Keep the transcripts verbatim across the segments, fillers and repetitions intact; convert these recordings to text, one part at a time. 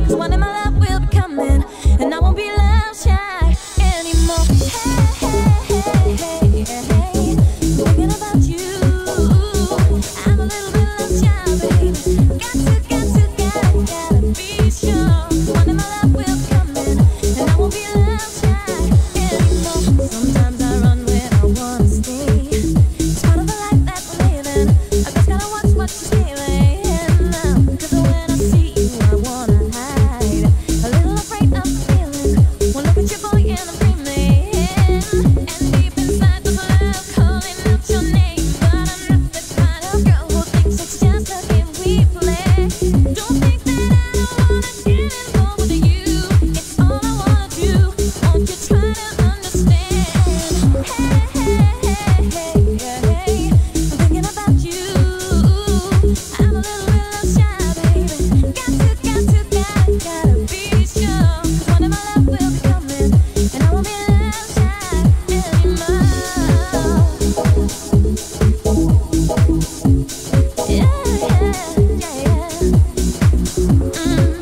'cause one day my love will be coming, and I won't be love shy anymore. Hey, hey, hey, hey, hey, thinking about you. I'm a little bit love shy, baby. Got to, got to, gotta, gotta be sure. One day my love will be coming, and I won't be love shy anymore. Sometimes I run when I wanna stay. It's part of the life that we're living. I just gotta watch what you're saying now, 'cause when I see you, I wanna hide. A little afraid of the feeling. One look at your boy and I'm dreaming. And deep inside there's love calling out your name. But I'm not the kind of girl who thinks it's just a game we play. Don't think that I don't wanna get involved with you. It's all I wanna do. Won't you try to understand? Hey, hey, hey, hey, hey, I'm thinking about you. I'm a little bit love shy, baby. Got to, got to, gotta, gotta be sure. 'Cause one day my love will be coming, and I won't be love shy anymore. Yeah, yeah, yeah, yeah. Mm.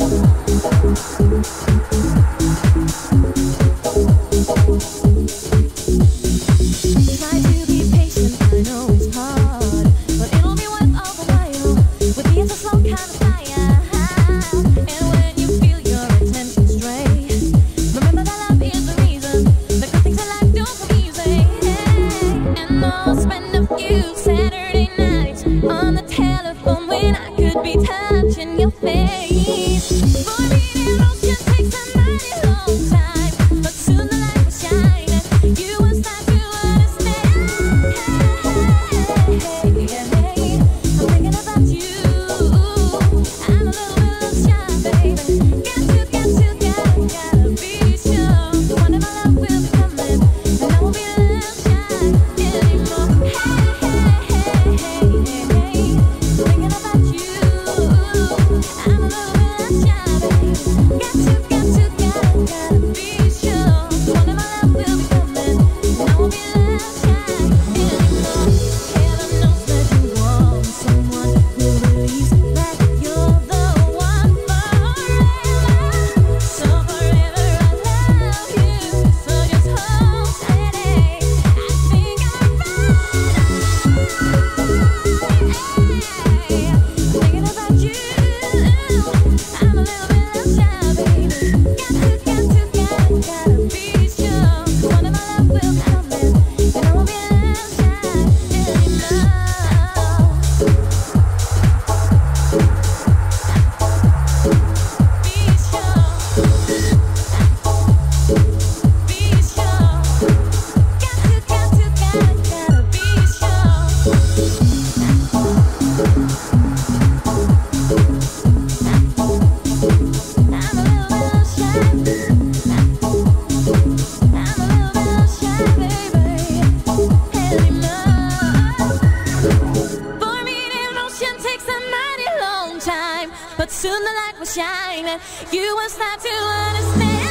Try to be patient, I know it's hard, but it'll be worth all the while. With me it's a slow kind of fire. And when you feel your attention stray, remember that love is the reason the good things in life don't come easy. And I'll spend a few Saturday nights on the telephone when I could be touching your face. For me, emotion takes a mighty long time, but soon the light will shine and you will start to understand. Hey, hey, hey, hey, I'm thinking about you. I'm a little bit love shy, baby. Got to, got to, gotta, gotta be sure. One day my love will be coming, and I won't be love shy anymore. Hey, hey, hey, hey, hey, hey, thinking about you. I'm a little bit love shy, baby. Got to, got to, gotta, gotta be sure. One day my love will be coming, and I won't be love shy anymore. Heaven knows that you want someone who believes that you're the one forever. So forever I love you. So just hold steady. I think I'm thinking about you. I'm a little bit love shy, baby. Got to, got to, gotta, gotta be sure. One day my love will be coming, and I won't be love shy anymore. Be sure. Be sure. Got to, got to, gotta, gotta be sure. I'm a little bit love shy. I'm a little bit love shy, baby. Anymore. For me, emotion takes a mighty long time, but soon the light will shine and you will start to understand.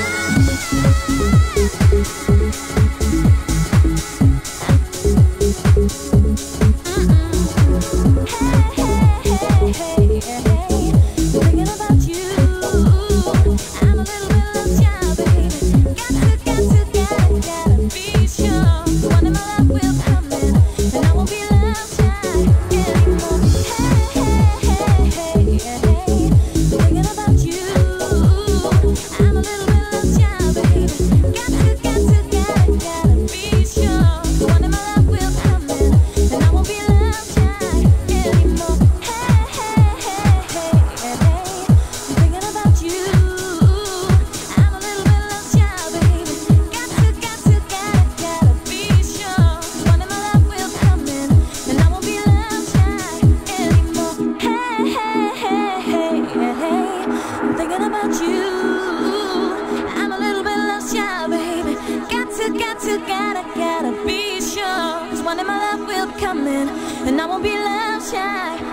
Hey, hey, hey, hey, hey, thinking about you. I'm a little bit love shy, baby. Got to, got to, gotta, gotta be sure. One day my love will be coming, and I won't be love shy anymore. Hey, hey, hey, hey, hey, thinking about you. I'm a little bit love shy, baby. Got to, got to, gotta, gotta be sure. One day my love will be coming, and I won't be love shy anymore. Hey, hey, hey, hey, hey, hey, thinking about you. I'm a little bit love shy, baby. Got to, got to, gotta, gotta be sure. One day my love will be coming, and I won't be love shy anymore. Hey, hey, hey, hey, hey, hey, I'm thinking about you. I'm a little bit love shy, baby. Got to, got to, gotta, gotta be sure. 'Cause one day my love will be coming, and I won't be love shy